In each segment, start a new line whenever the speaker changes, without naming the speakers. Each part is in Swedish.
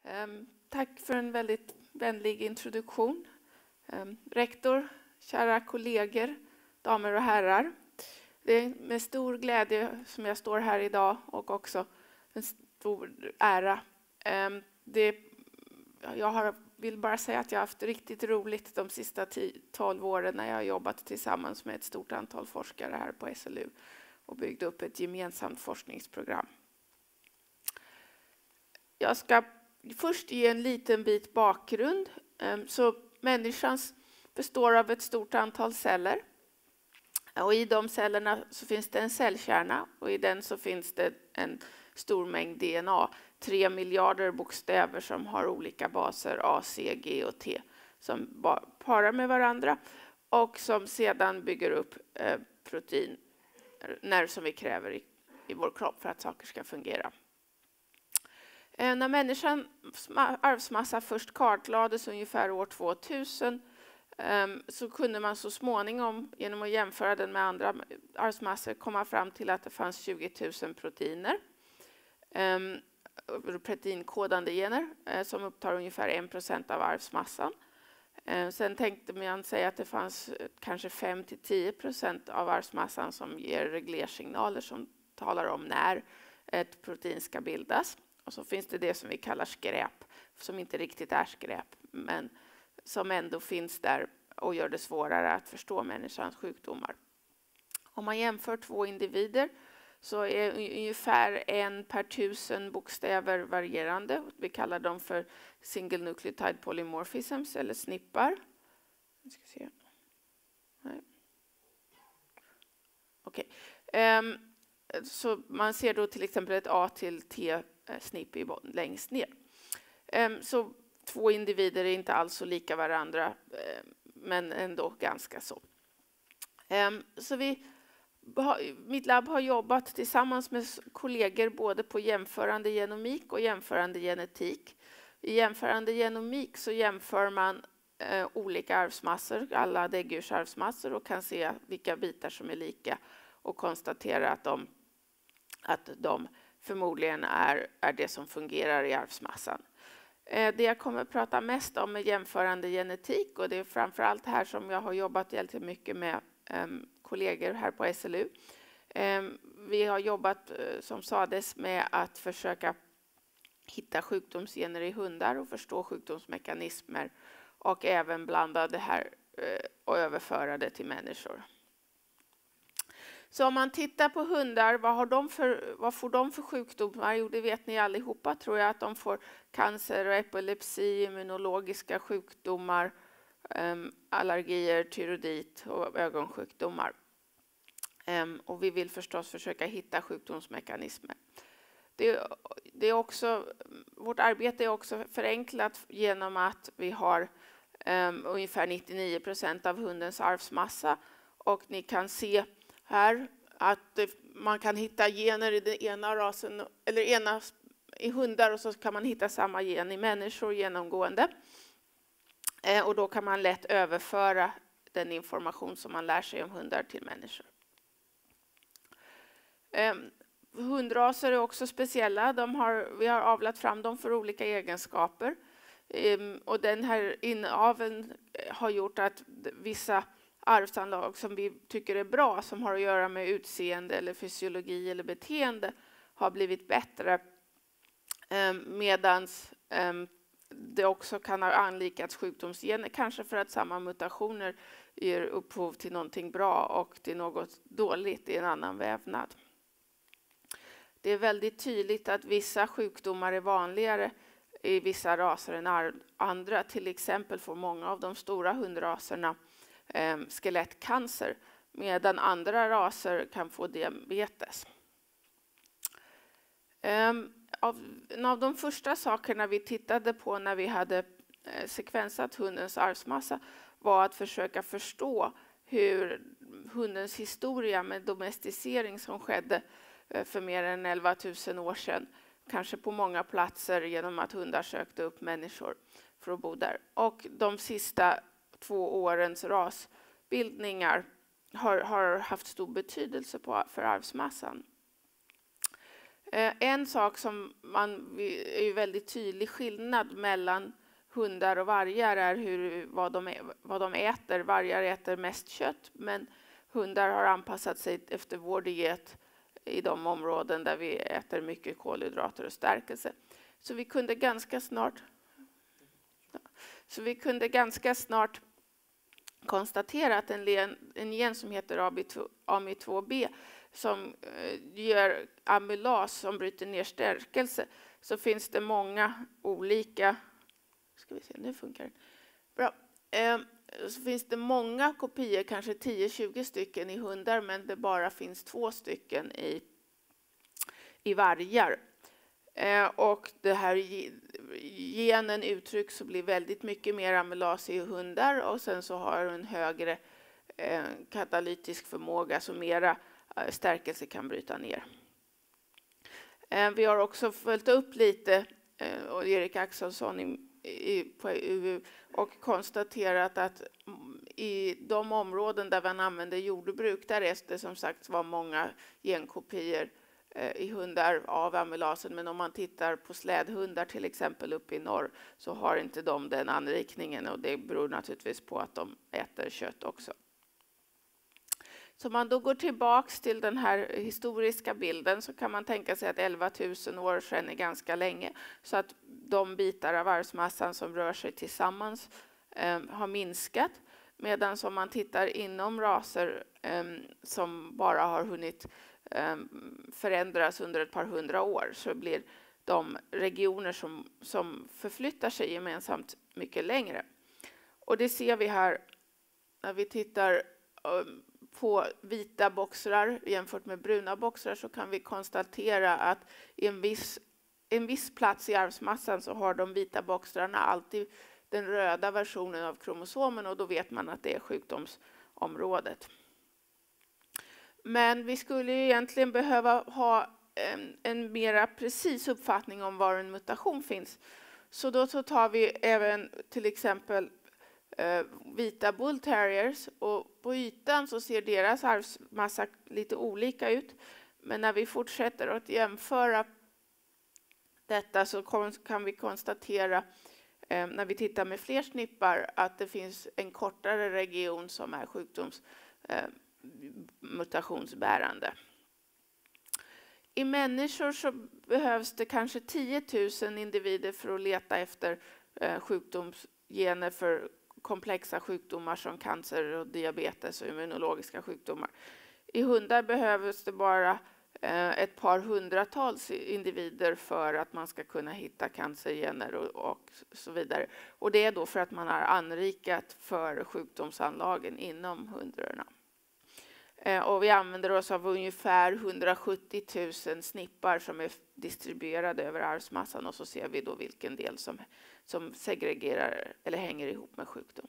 Tack för en väldigt vänlig introduktion. Rektor, kära kollegor, damer och herrar. Det är med stor glädje som jag står här idag och också en stor ära. Vill bara säga att jag har haft riktigt roligt de sista 12 åren när jag har jobbat tillsammans med ett stort antal forskare här på SLU och byggt upp ett gemensamt forskningsprogram. Jag ska först ge en liten bit bakgrund. Så människan består av ett stort antal celler. Och i de cellerna så finns det en cellkärna och i den så finns det en stor mängd DNA. 3 miljarder bokstäver som har olika baser A, C, G och T som parar med varandra och som sedan bygger upp proteiner som vi kräver i vår kropp för att saker ska fungera. När människans arvsmassa först kartlades ungefär år 2000 så kunde man så småningom genom att jämföra den med andra arvsmassor komma fram till att det fanns 20 000 proteiner. Proteinkodande gener som upptar ungefär 1% av arvsmassan. Sen tänkte man säga att det fanns kanske 5-10% av arvsmassan som ger reglersignaler som talar om när ett protein ska bildas. Och så finns det som vi kallar skräp, som inte riktigt är skräp, men som ändå finns där och gör det svårare att förstå människans sjukdomar. Om man jämför två individer så är ungefär 1 per 1000 bokstäver varierande. Vi kallar dem för single nucleotide polymorphisms eller snippar. Jag ska se. Nej. Okej. Så man ser då till exempel ett A till T snipp längst ner. Så två individer är inte alls så lika varandra, men ändå ganska så. Så mitt labb har jobbat tillsammans med kollegor både på jämförande genomik och jämförande genetik. I jämförande genomik så jämför man olika arvsmassor, alla däggdjurs arvsmassor, och kan se vilka bitar som är lika och konstatera att de förmodligen är det som fungerar i arvsmassan. Det jag kommer att prata mest om är jämförande genetik, och det är framförallt här som jag har jobbat väldigt mycket med kollegor här på SLU. Vi har jobbat, som sades, med att försöka hitta sjukdomsgener i hundar och förstå sjukdomsmekanismer och även blanda det här och överföra det till människor. Så om man tittar på hundar, vad får de för sjukdomar? Jo, det vet ni allihopa, tror jag, att de får cancer och epilepsi, immunologiska sjukdomar, allergier, tyroidit och ögonsjukdomar. Och vi vill förstås försöka hitta sjukdomsmekanismer. Vårt arbete är också förenklat genom att vi har ungefär 99% av hundens arvsmassa, och ni kan se här att man kan hitta gener i den ena rasen eller i hundar, och så kan man hitta samma gen i människor genomgående. Och då kan man lätt överföra den information som man lär sig om hundar till människor. Hundraser är också speciella. Vi har avlat fram dem för olika egenskaper. Och den här inaveln har gjort att vissa arvsanlag som vi tycker är bra, som har att göra med utseende eller fysiologi eller beteende, har blivit bättre. Medans det också kan ha anlikats sjukdomsgener, kanske för att samma mutationer ger upphov till någonting bra och till något dåligt i en annan vävnad. Det är väldigt tydligt att vissa sjukdomar är vanligare i vissa raser än andra. Till exempel får många av de stora hundraserna skelettcancer, medan andra raser kan få diabetes. En av de första sakerna vi tittade på när vi hade sekvensat hundens arvsmassa var att försöka förstå hur hundens historia med domesticering som skedde för mer än 11 000 år sedan, kanske på många platser genom att hundar sökte upp människor för att bo där. Och de sista 2 årens rasbildningar har haft stor betydelse för arvsmassan. En sak som är ju väldigt tydlig skillnad mellan hundar och vargar är vad de äter. Vargar äter mest kött, men hundar har anpassat sig efter vår diet i de områden där vi äter mycket kolhydrater och stärkelse. Så vi kunde ganska snart konstatera att en gen som heter AMY2B som gör amylas som bryter ner stärkelse, så finns det många olika, nu funkar det. Bra. Så finns det många kopior, kanske 10-20 stycken i hundar, men det bara finns 2 stycken i vargar. Och det här genen uttrycks och blir väldigt mycket mer amylas i hundar, och sen så har en högre katalytisk förmåga, så mera stärkelse kan bryta ner. Vi har också följt upp lite, och Erik Axelsson på EU, och konstaterat att i de områden där man använder jordbruk, där är det som sagt var många genkopior i hundar av amylasen, men om man tittar på slädhundar till exempel uppe i norr, så har inte de den anrikningen, och det beror naturligtvis på att de äter kött också. Så om man då går tillbaks till den här historiska bilden, så kan man tänka sig att 11 000 år sedan är ganska länge, så att de bitar av arvsmassan som rör sig tillsammans har minskat, medan om man tittar inom raser som bara har hunnit förändras under ett par hundra år, så blir de regioner som förflyttar sig gemensamt mycket längre. Och det ser vi här när vi tittar på vita boxrar jämfört med bruna boxrar, så kan vi konstatera att i en viss plats i arvsmassan så har de vita boxrarna alltid den röda versionen av kromosomen, och då vet man att det är sjukdomsområdet. Men vi skulle ju egentligen behöva ha en mera precis uppfattning om var en mutation finns. Så då så tar vi även till exempel vita bull terriers, och på ytan så ser deras arvsmassa lite olika ut. Men när vi fortsätter att jämföra detta, så kan vi konstatera när vi tittar med fler snippar att det finns en kortare region som är mutationsbärande. I människor så behövs det kanske 10 000 individer för att leta efter sjukdomsgener för komplexa sjukdomar som cancer och diabetes och immunologiska sjukdomar. I hundar behövs det bara ett par hundratals individer för att man ska kunna hitta cancergener och så vidare. Och det är då för att man har anrikat för sjukdomsanlagen inom hundrarna. Och vi använder oss av ungefär 170 000 snippar som är distribuerade över arvsmassan, och så ser vi då vilken del som segregerar eller hänger ihop med sjukdom.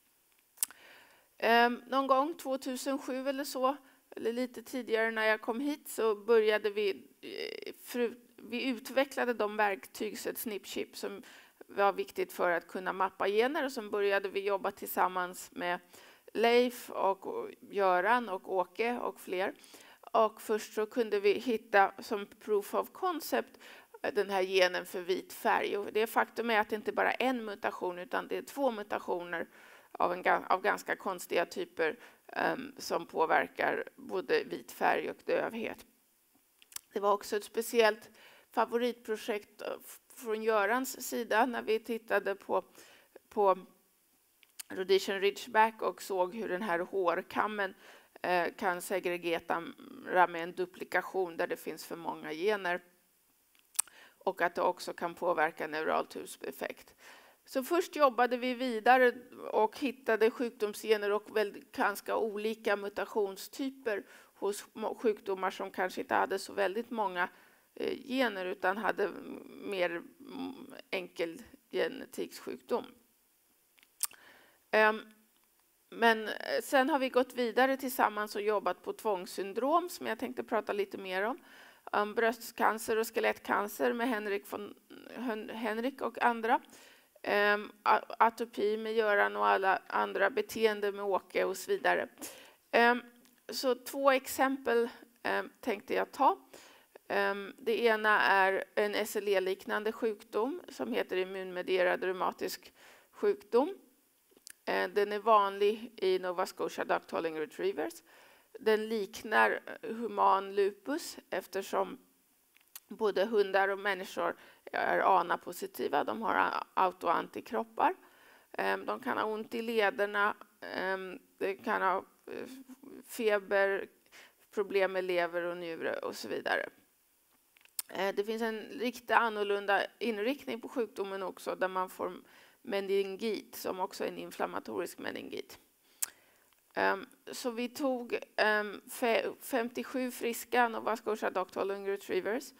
Någon gång 2007 eller så, eller lite tidigare när jag kom hit, så började vi utvecklade de verktyg, ett SNP-chip, som var viktigt för att kunna mappa gener, och så började vi jobba tillsammans med Leif och Göran och Åke och fler. Och först så kunde vi hitta som proof of concept den här genen för vit färg. Och det faktum är att det inte bara är en mutation, utan det är 2 mutationer av ganska konstiga typer som påverkar både vit färg och dövhet. Det var också ett speciellt favoritprojekt från Görans sida när vi tittade på Rhodesian Ridgeback och såg hur den här hårkammen kan segregera med en duplikation där det finns för många gener, och att det också kan påverka neuraltuseffekt. Så först jobbade vi vidare och hittade sjukdomsgener och ganska olika mutationstyper hos sjukdomar som kanske inte hade så väldigt många gener utan hade mer enkel genetikssjukdom. Men sen har vi gått vidare tillsammans och jobbat på tvångssyndrom som jag tänkte prata lite mer om. Bröstcancer och skelettcancer med Henrik och andra. Atopi med Göran och alla andra, beteende med Åke och så vidare. Så 2 exempel tänkte jag ta. Det ena är en SLE-liknande sjukdom som heter immunmedierad reumatisk sjukdom. Den är vanlig i Nova Scotia Duck Tolling Retrievers. Den liknar human lupus eftersom både hundar och människor är ANA-positiva. De har autoantikroppar. De kan ha ont i lederna. De kan ha feber, problem med lever och njure och så vidare. Det finns en riktigt annorlunda inriktning på sjukdomen också där man får meningit som också är en inflammatorisk meningit. Så vi tog 57 friska Nova Scotia Duck Tolling Retrievers,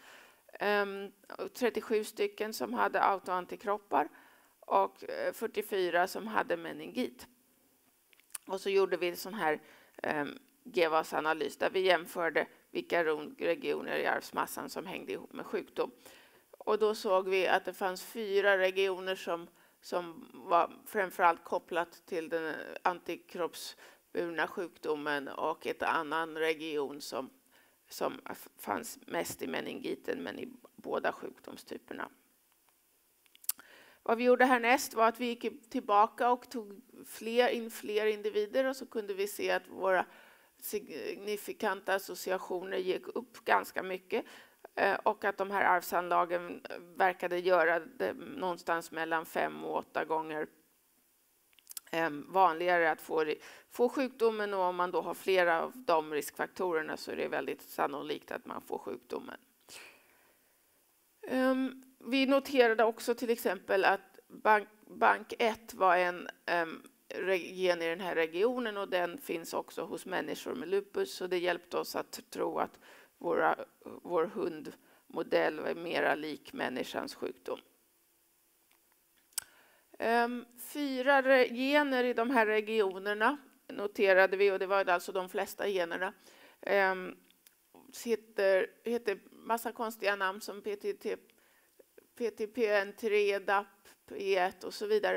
37 stycken som hade autoantikroppar och 44 som hade meningit. Och så gjorde vi en sån här GWAS-analys där vi jämförde vilka regioner i arvsmassan som hängde ihop med sjukdom. Och då såg vi att det fanns 4 regioner som var framförallt kopplat till den antikroppsburna sjukdomen och ett annan region som fanns mest i meningiten men i båda sjukdomstyperna. Vad vi gjorde härnäst var att vi gick tillbaka och tog in fler individer och så kunde vi se att våra signifikanta associationer gick upp ganska mycket och att de här arvsanlagen verkade göra det någonstans mellan 5 och 8 gånger vanligare att få sjukdomen, och om man då har flera av de riskfaktorerna så är det väldigt sannolikt att man får sjukdomen. Vi noterade också till exempel att bank 1 var en gen i den här regionen och den finns också hos människor med lupus, så det hjälpte oss att tro att vår hundmodell är mera lik människans sjukdom. 4 gener i de här regionerna noterade vi, och det var alltså de flesta generna. Heter massa konstiga namn som PTPN3, DAP, P1 och så vidare.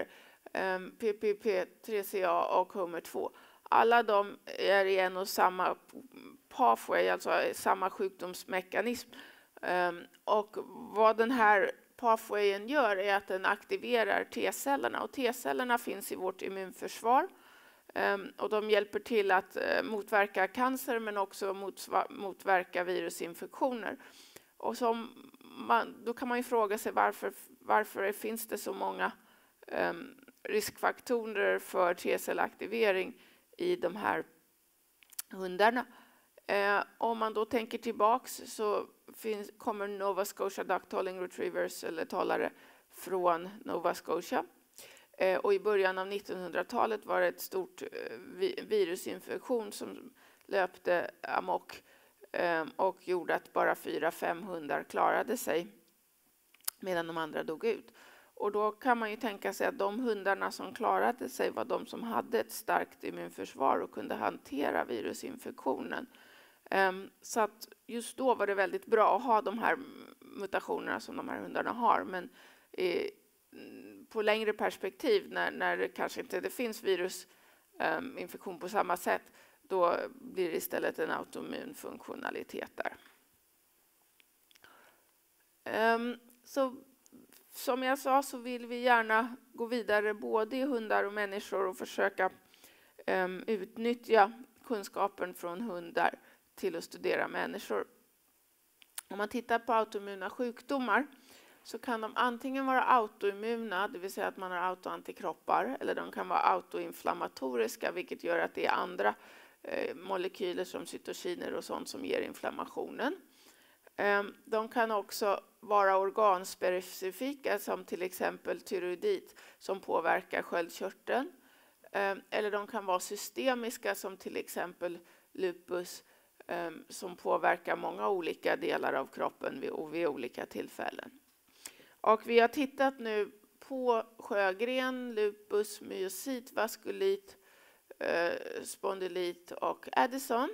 PPP3CA och HOMER2. Alla de är i en och samma pathway, alltså samma sjukdomsmekanism. Och vad den här pathwayen gör är att den aktiverar T-cellerna. Och T-cellerna finns i vårt immunförsvar. Och de hjälper till att motverka cancer men också motverka virusinfektioner. Och då kan man ju fråga sig varför finns det så många riskfaktorer för T-cellaktivering i de här hundarna. Om man då tänker tillbaks så kommer Nova Scotia Duck Tolling Retrievers eller talare från Nova Scotia. Och i början av 1900-talet var det ett stort virusinfektion som löpte amok och gjorde att bara 4-5 hundar klarade sig medan de andra dog ut. Och då kan man ju tänka sig att de hundarna som klarade sig var de som hade ett starkt immunförsvar och kunde hantera virusinfektionen. Så att just då var det väldigt bra att ha de här mutationerna som de här hundarna har. Men på längre perspektiv, när det kanske inte det finns virusinfektion på samma sätt, då blir det istället en autoimmun funktionalitet där. Så som jag sa så vill vi gärna gå vidare både i hundar och människor och försöka utnyttja kunskapen från hundar till att studera människor. Om man tittar på autoimmuna sjukdomar så kan de antingen vara autoimmuna, det vill säga att man har autoantikroppar, eller de kan vara autoinflammatoriska, vilket gör att det är andra molekyler som cytokiner och sånt som ger inflammationen. De kan också vara organspecifika som till exempel tyroidit som påverkar sköldkörteln. Eller de kan vara systemiska som till exempel lupus som påverkar många olika delar av kroppen vid olika tillfällen. Och vi har tittat nu på Sjögren, lupus, myosit, vaskulit, spondylit och Addison.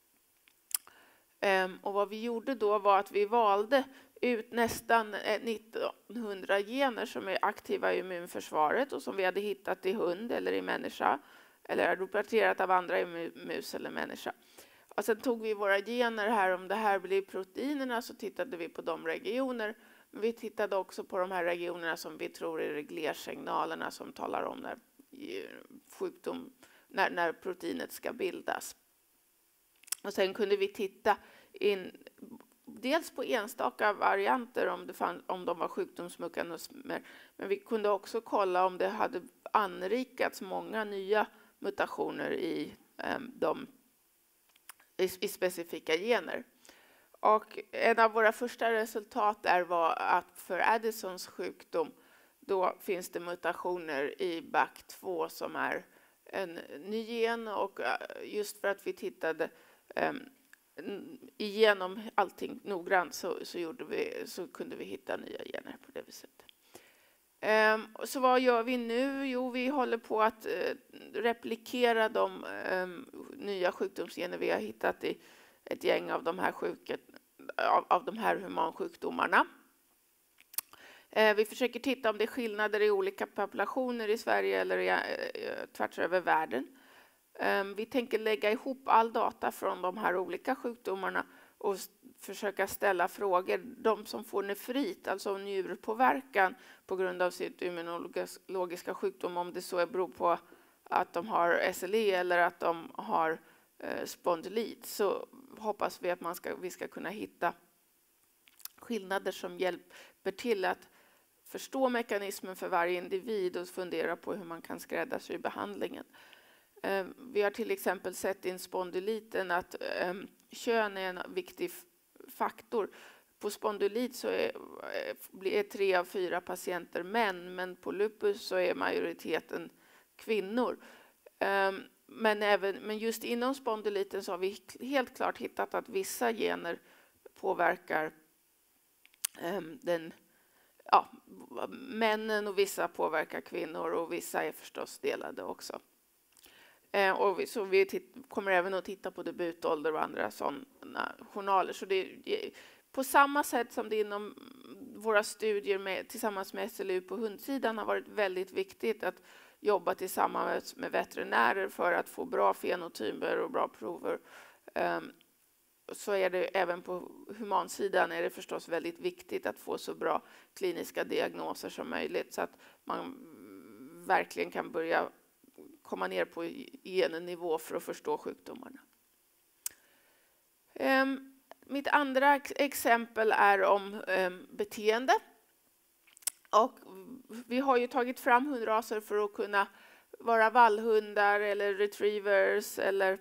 Och vad vi gjorde då var att vi valde ut nästan 1900 gener som är aktiva i immunförsvaret och som vi hade hittat i hund eller i människa eller rapporterat av andra i mus eller människa. Och sen tog vi våra gener här, om det här blir proteinerna så tittade vi på de regioner. Men vi tittade också på de här regionerna som vi tror är reglersignalerna som talar om när sjukdom, när proteinet ska bildas. Och sen kunde vi titta in dels på enstaka varianter om de var sjukdomsmekanismer, men vi kunde också kolla om det hade anrikats många nya mutationer i specifika gener. Och en av våra första resultat där var att för Addisons sjukdom då finns det mutationer i BAC2 som är en ny gen, och just för att vi tittade igenom allting noggrant så kunde vi hitta nya gener på det viset. Så vad gör vi nu? Jo, vi håller på att replikera de nya sjukdomsgener vi har hittat i ett gäng av de här humansjukdomarna. Vi försöker titta om det är skillnader i olika populationer i Sverige eller tvärs över världen. Vi tänker lägga ihop all data från de här olika sjukdomarna och försöka ställa frågor. De som får nefrit, alltså njurpåverkan på grund av sitt immunologiska sjukdom, om det så beror på att de har SLE eller att de har spondylit, så hoppas vi att vi ska kunna hitta skillnader som hjälper till att förstå mekanismen för varje individ och fundera på hur man kan skräddarsy behandlingen. Vi har till exempel sett i spondyliten att kön är en viktig faktor. På spondylit så är 3 av 4 patienter män, men på lupus så är majoriteten kvinnor. Men just inom spondyliten så har vi helt klart hittat att vissa gener påverkar männen och vissa påverkar kvinnor, och vissa är förstås delade också. Så vi kommer även att titta på debutålder och andra sådana journaler. Så det är på samma sätt som det inom våra studier tillsammans med SLU på hundsidan har varit väldigt viktigt att jobba tillsammans med veterinärer för att få bra fenotyper och bra prover. Så är det även på humansidan är det förstås väldigt viktigt att få så bra kliniska diagnoser som möjligt så att man verkligen kan börja komma ner på gennivå för att förstå sjukdomarna. Mitt andra exempel är om beteende. Och vi har ju tagit fram hundraser för att kunna vara vallhundar eller retrievers eller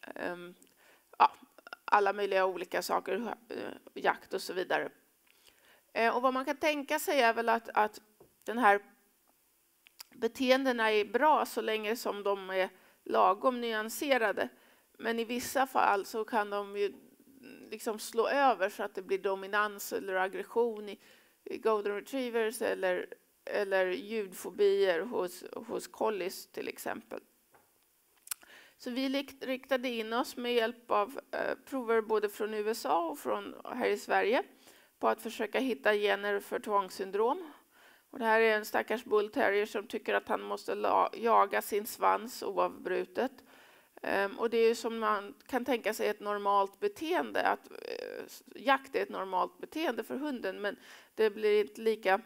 alla möjliga olika saker, jakt och så vidare. Och vad man kan tänka sig är väl att den här beteendena är bra så länge som de är lagom nyanserade. Men i vissa fall så kan de ju liksom slå över så att det blir dominans eller aggression i golden retrievers eller ljudfobier hos collies till exempel. Så vi riktade in oss med hjälp av prover både från USA och från här i Sverige på att försöka hitta gener för tvångssyndrom. Och det här är en stackars bull terrier som tycker att han måste jaga sin svans oavbrutet. Och det är ju som man kan tänka sig ett normalt beteende. Att jakt är ett normalt beteende för hunden, men det blir inte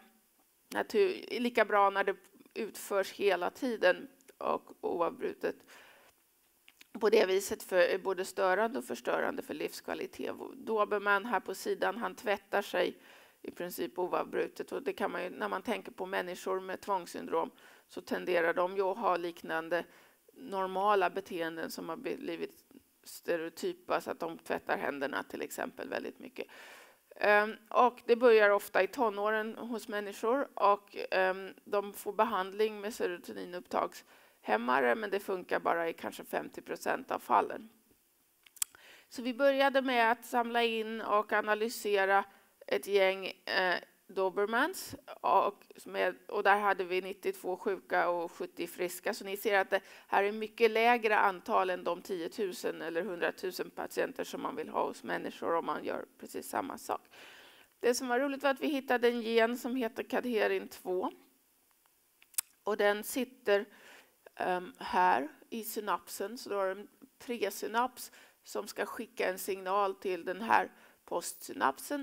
lika bra när det utförs hela tiden och oavbrutet. På det viset är både störande och förstörande för livskvalitet. Dobermann här på sidan, han tvättar sig i princip oavbrutet. Och det kan man ju, när man tänker på människor med tvångssyndrom så tenderar de ju att ha liknande normala beteenden som har blivit stereotypa, så att de tvättar händerna till exempel väldigt mycket. Och det börjar ofta i tonåren hos människor och de får behandling med serotoninupptagshämmare, men det funkar bara i kanske 50% av fallen. Så vi började med att samla in och analysera ett gäng Dobermans och där hade vi 92 sjuka och 70 friska. Så ni ser att det här är mycket lägre antal än de 10 000 eller 100 000 patienter som man vill ha hos människor om man gör precis samma sak. Det som var roligt var att vi hittade en gen som heter cadherin 2. Och den sitter här i synapsen, så då har en presynaps som ska skicka en signal till den här postsynapsen.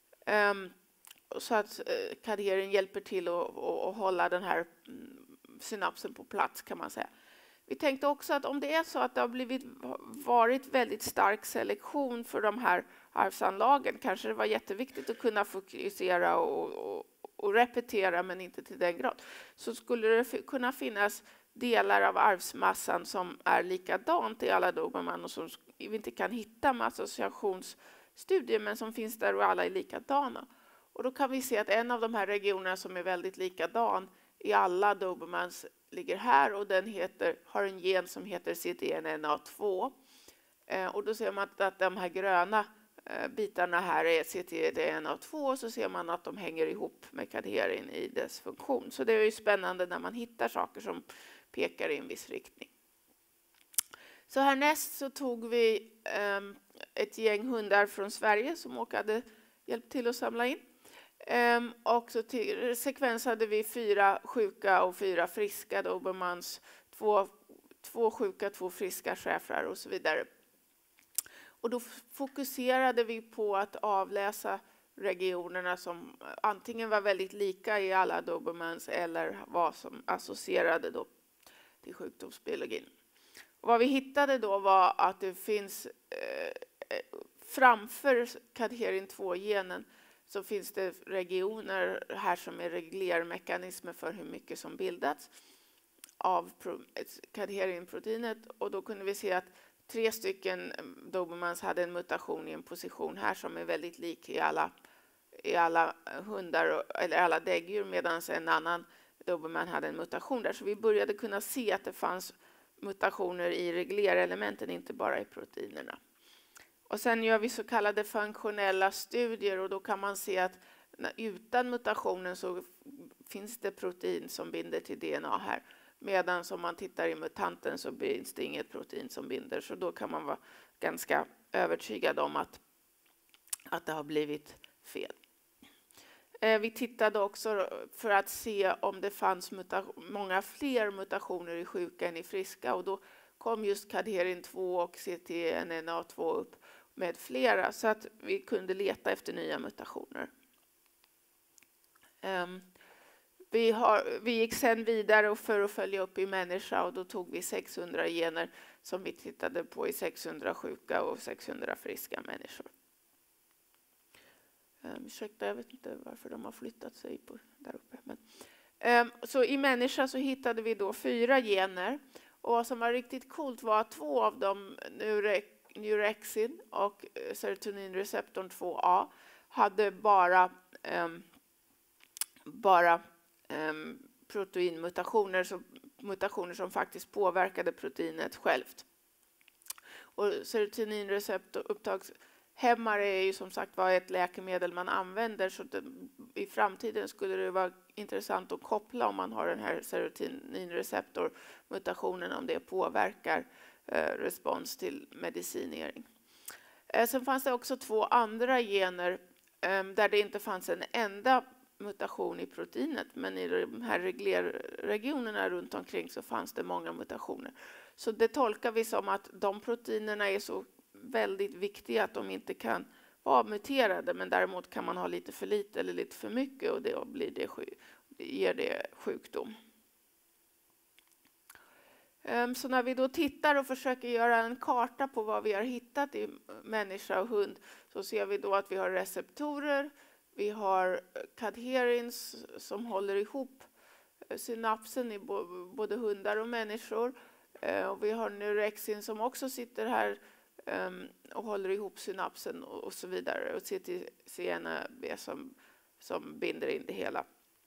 Så att kadherin hjälper till att hålla den här synapsen på plats, kan man säga. Vi tänkte också att om det är så att det har varit väldigt stark selektion för de här arvsanlagen, kanske det var jätteviktigt att kunna fokusera och repetera, men inte till den grad, så skulle det kunna finnas delar av arvsmassan som är likadant i alla dobermann och som vi inte kan hitta med associationsstudier, men som finns där och alla är likadana. Och då kan vi se att en av de här regionerna som är väldigt likadan i alla dobermans ligger här, och den har en gen som heter CTNNA2. Och då ser man att de här gröna bitarna här är CTNNA2, och så ser man att de hänger ihop med kadherin i dess funktion. Så det är ju spännande när man hittar saker som pekar i en viss riktning. Så härnäst så tog vi ett gäng hundar från Sverige som Åke hade hjälpt till att samla in. Och så sekvensade vi 4 sjuka och 4 friska dobermans, 2 sjuka, 2 friska schäfrar och så vidare. Och då fokuserade vi på att avläsa regionerna som antingen var väldigt lika i alla dobermans eller var som associerade då till sjukdomsbiologin. Och vad vi hittade då var att det finns framför kadherin 2-genen så finns det regioner här som är reglermekanismer för hur mycket som bildats av kadherinproteinet. Och då kunde vi se att 3 stycken dobermans hade en mutation i en position här som är väldigt lik i alla hundar eller alla däggdjur, medan en annan doberman hade en mutation där. Så vi började kunna se att det fanns mutationer i reglerelementen, inte bara i proteinerna. Och sen gör vi så kallade funktionella studier, och då kan man se att utan mutationen så finns det protein som binder till DNA här. Medan om man tittar i mutanten så finns det inget protein som binder. Så då kan man vara ganska övertygad om att det har blivit fel. Vi tittade också för att se om det fanns många fler mutationer i sjuka än i friska. Och då kom just kadherin 2 och CTNNA2 upp med flera, så att vi kunde leta efter nya mutationer. Vi gick sen vidare för att följa upp i människa, och då tog vi 600 gener som vi tittade på i 600 sjuka och 600 friska människor. Ursäkta, jag vet inte varför de har flyttat sig där uppe. Men, så i människa så hittade vi då 4 gener, och vad som var riktigt coolt var att 2 av dem, Neurexin och serotoninreceptorn 2A, hade bara proteinmutationer, så mutationer som faktiskt påverkade proteinet självt. Och serotoninreceptorupptagshämmare är ju som sagt var ett läkemedel man använder, så i framtiden skulle det vara intressant att koppla om man har den här serotoninreceptormutationen, om det påverkar respons till medicinering. Sen fanns det också 2 andra gener där det inte fanns en enda mutation i proteinet, men i de här reglerregionerna runt omkring så fanns det många mutationer. Så det tolkar vi som att de proteinerna är så väldigt viktiga att de inte kan vara muterade, men däremot kan man ha lite för lite eller lite för mycket, och det ger det sjukdom. Så när vi då tittar och försöker göra en karta på vad vi har hittat i människa och hund, så ser vi då att vi har receptorer, vi har kadherins som håller ihop synapsen i både hundar och människor, och vi har neurexin som också sitter här och håller ihop synapsen och så vidare, och CTCNB som binder in det hela.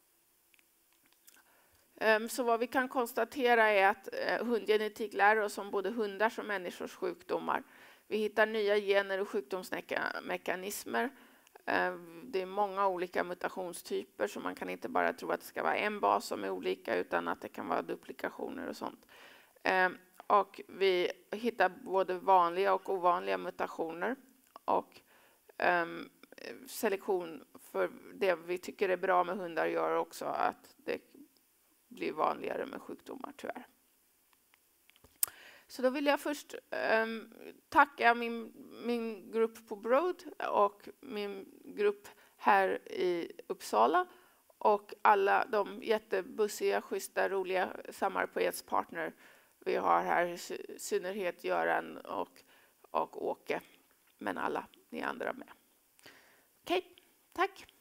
Så vad vi kan konstatera är att hundgenetik lär oss om både hundars och människors sjukdomar. Vi hittar nya gener och sjukdomsmekanismer. Det är många olika mutationstyper, så man kan inte bara tro att det ska vara en bas som är olika, utan att det kan vara duplikationer och sånt. Och vi hittar både vanliga och ovanliga mutationer, och selektion för det vi tycker är bra med hundar gör också att det blir vanligare med sjukdomar, tyvärr. Så då vill jag först tacka min grupp på Broad och min grupp här i Uppsala och alla de jättebussiga, schyssta, roliga samarbetspartner vi har här, i synnerhet Göran och Åke, men alla ni andra med. Okej, tack!